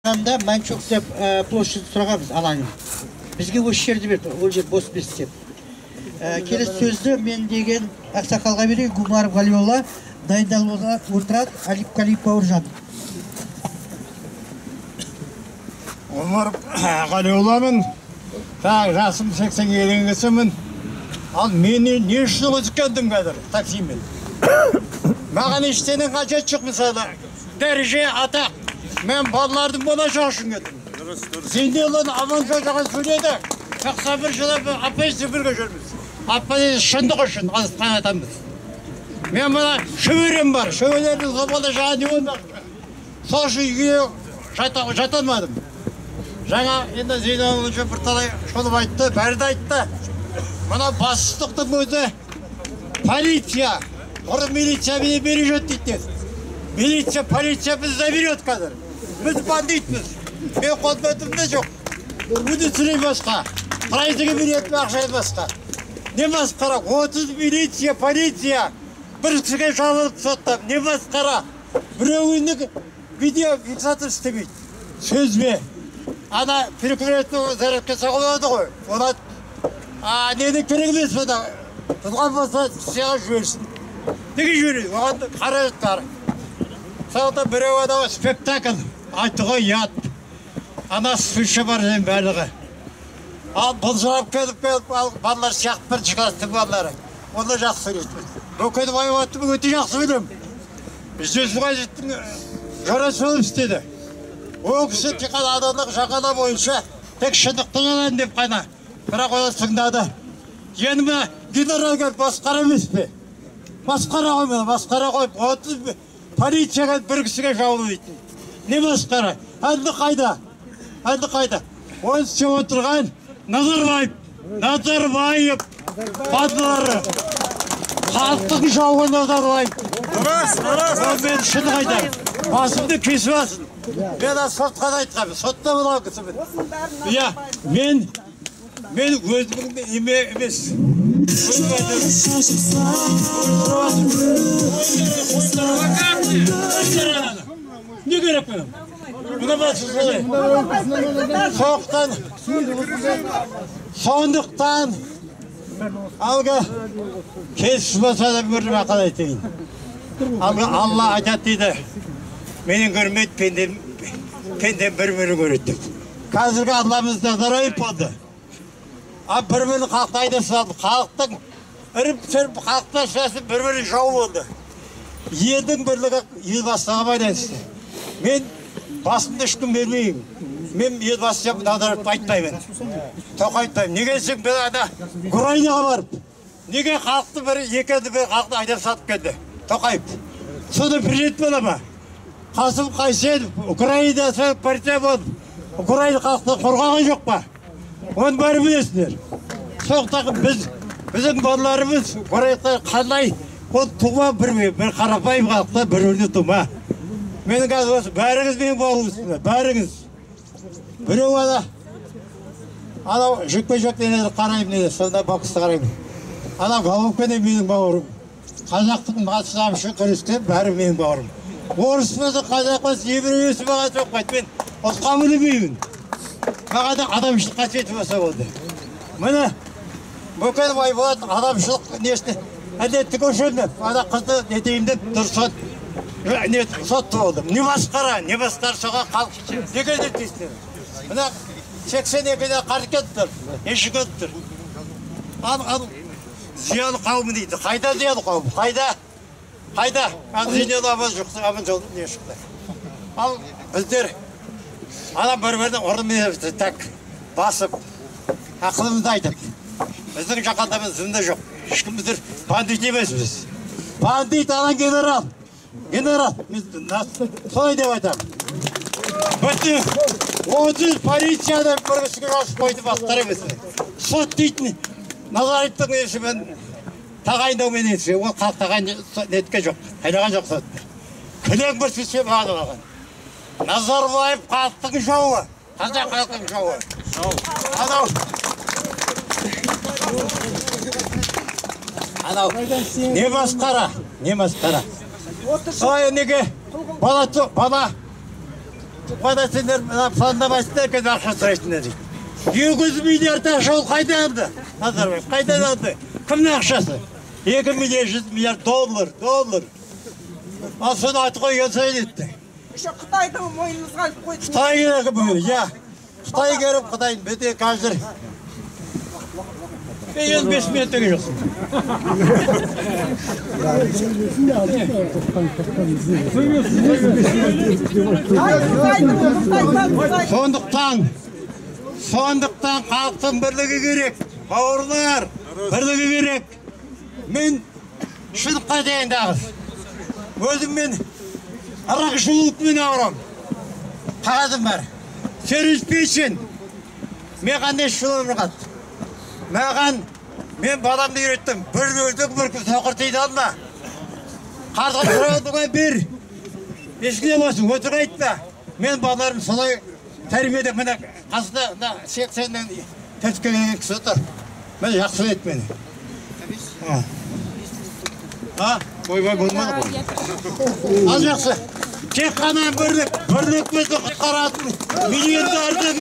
Анда Манчук деп площадь сұрағанбыз алаңын. Бізге осы жерді берді, ол жер бос бес деп. Келесі сөзді мен деген ақсақалға берейін, Гумаров Ғалиолла, дайындалып отырады, Алип Қалип Бауыржан. Гумаров Ғалиолламын, жасым 80-ге кісімін. Ал мені не үшін өзіккендім қазір таксимен? Маған ештенің қажет жоқ мысалы. Дәреже, атақ. Мен балалардың болашағы үшін кеттім. Зейнелін аман жолжаған сөйледі. 91 жылы апайсы бірге жүрміз. Апайсы шындық үшін азытқан атамыз. Мен бұна шөберем бар. Шөберлердің болашағы не болмақ. Сол үшін үйге жаталмадым. Жаңа енді Зейнелін үшін бірталай шолып айтты, бәрді айтты. Мұна басшылықтың өзі полиция. Бұрын милиция мені бережет дейді. Милиция, полиция бізді заберет қазір. Біз бандитміз. Мен қолметімде жоқ. Өдісірей басқа. Прайзыға беретін ақшай басқа. Не басқара? 30 милиция, полиция. Бір кісіге жалынып соттап. Не басқара? Біреуінің видео фиксатор істемейді. Сөзбе. Ана перекуретті зарядке сағылады ғой. Ona нені керек емес бұда. Тұлған болса сыяға жіберсін. Неге жібереді? Оған қаражаттары. Сағыда біреу адамы спектакль. Айтыға ят. Ана сүрші бар жайын бәлігі. Ал бұл жауап келіп, балалар сияқты бір шығасты балалары. Оны жақсы сөйлейді. Бөкені байуатты өте жақсы сөйлем. Жүз ғазеттің жора сөйлем істеді. Ол кісі тиқан адамдық жағана бойынша тек шындықтың алайын деп қайна. Бірақ олар сыңдады. Енімі генералға басқара емес пе? Басқара қоймады, басқара қойып, 30 полицияға бір кісіге жауылу дейтін. Не басқара? Әлді қайда? Әлді қайда? Оны істеп отырған Назарбаев бадылары. Халықтың жауы Назарбаев. Мен шын қайда? Басымды кесіп алсын. Мен сотқа айтқанмын, сотта болған кісімін. Мен өзімді емес. Не керек менің? Бұна басы солай. Сондықтан алға кесіп болса да көріп ақыл айтайын. Алға Алла айтады дейді. Менің көрмейді, пендем бір-бірін көреді. Қазіргі Алламыз Назарбаев болды. Бір-бірін халықты айда салды. Халықтың үріп-сүріп халықтар шашып бір-бірін жау болды. Елдің бірлігі елбасыға байланысты. Мен басымды ешкім бермеймін. Мен елбасы Назарбаевты айтпаймын. Тоқайтпаймын. Неге сен бір ана Украинаға барып, неге халықты екенді бір халықты айдап сатып келді? Тоқаев. Соны президент бола ма? Қасым Қайсенов Украинада партия болып, Украина халықты қорғаған жоқ па? Оны бәрі білесіңдер. Соқтағы біздің балаларымыз Украинада қандай ол тума бір қарапайым халықта бір-біріне тума. Менің қазір осы бәріңіз менің бауырымсыздар, бәріңіз. Біреу анау жүкпе-жүк нелері қараймын нелері, сонда боксты қараймын. Анау Головкин менің бауырым. Қазақтың батысам үшін күрескен бәрі менің бауырым. Орыс болса, қазақ болса, еврей маған соқпайды. Мен ұлтқа білмеймін. Маған да адамшылық қасиеті болса болды. Міне, Бөкен Байболат адамшылық несіне әдетті көшірмеп, ана қызды нетейін деп дұрсот сотты болды. Не басқара, не басқар соға халық неге нетейсіздер? Мына 82-де қарекет тұр, ешік өттір. Ал зиялы қауымы дейді. Қайда зиялы қауым? Қайда? Зейнелі аман жолы не шықты? Ал біздер адам бір-бірдің ұрымен так басып, ақылымызды айтып. Біздің жақандамыз зінді жоқ. Ешкім біздер бандит емеспіз. Бандит алан генерал. Солай деп айтам. Бітті 30 полициядан бір кісіге жасып қойды басқар емесін. Сот дейтін Назарбаевтың есімен тағайындаумен есі. Ол халық тағайын нетке жоқ. Қайнаған жоқ сот. Күнең бір сөзсе маған алған. Назарбаев халықтың жауы. Қазақ халықтың жауы. Анау не басқара? Ой, неге бала Қада сендер пландамайсыңдар екен ақша сұрайсыңдар дейді. 200 миллиард ақша ол қайдан алды? Назарбаев қайдан алды? Кімнің ақшасы? 2 миллиард 100 миллиард доллар. Ал соны айтып қойған сайын етті. Қытайдың мойнымызға алып қойды. Қытай керек бұл, ja. Қытай керек, Қытай бете қазір. 5 минут өге жоқсың. Сондықтан халықтың бірлігі керек. Бауырлар, бірлігі керек. Мен шындыққа дейін дағыз. Өзім мен арақ жолытымен ауырам. Қағазым бар. Сөйлеспейсің. Мен қандай шылым қат. Маған мен баламды үйреттім. Бір өлдің, бір күн соқыр тейді алма. Қазір сұрадыға бер. Ешкіне болсын, өтір айтпа. Мен балаларым солай тәрбиедеп, мына қасында 80-нен тәскелеген кісі отыр. Мен жақсы ет мені. Ойбай болмады ғой. Ал жақсы. Тек қана бірлік бізді құтқаратын миллиондарды